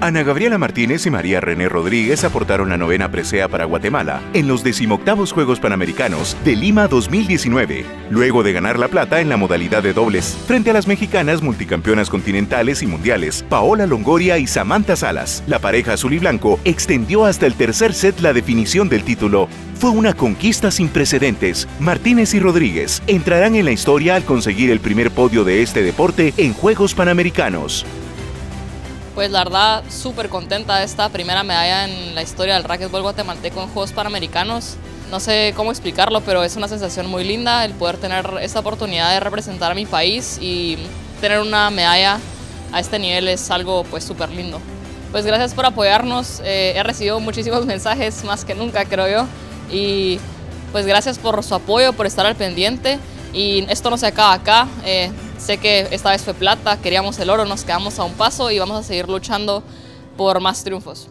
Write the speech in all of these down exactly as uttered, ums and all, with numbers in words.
Ana Gabriela Martínez y María René Rodríguez aportaron la novena presea para Guatemala en los decimoctavos Juegos Panamericanos de Lima dos mil diecinueve, luego de ganar la plata en la modalidad de dobles, frente a las mexicanas multicampeonas continentales y mundiales, Paola Longoria y Samantha Salas. La pareja azul y blanco extendió hasta el tercer set la definición del título. Fue una conquista sin precedentes. Martínez y Rodríguez entrarán en la historia al conseguir el primer podio de este deporte en Juegos Panamericanos. Pues la verdad, súper contenta de esta primera medalla en la historia del racquetbol guatemalteco en Juegos Panamericanos. No sé cómo explicarlo, pero es una sensación muy linda el poder tener esta oportunidad de representar a mi país y tener una medalla a este nivel es algo pues súper lindo. Pues gracias por apoyarnos, eh, he recibido muchísimos mensajes, más que nunca creo yo, y pues gracias por su apoyo, por estar al pendiente, y esto no se acaba acá. Eh, Sé que esta vez fue plata, queríamos el oro, nos quedamos a un paso y vamos a seguir luchando por más triunfos.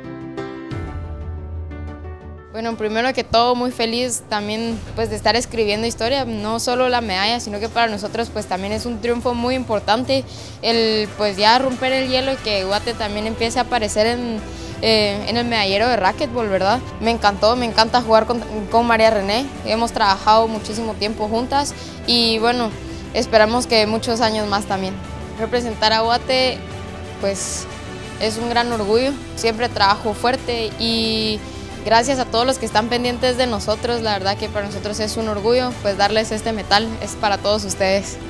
Bueno, primero que todo muy feliz también pues de estar escribiendo historia, no solo la medalla, sino que para nosotros pues también es un triunfo muy importante el pues ya romper el hielo y que Guate también empiece a aparecer en, eh, en el medallero de racquetbol, ¿verdad? Me encantó, me encanta jugar con, con María René, hemos trabajado muchísimo tiempo juntas y bueno, esperamos que muchos años más también. Representar a Guate pues es un gran orgullo, siempre trabajo fuerte y gracias a todos los que están pendientes de nosotros, la verdad que para nosotros es un orgullo pues darles este metal, es para todos ustedes.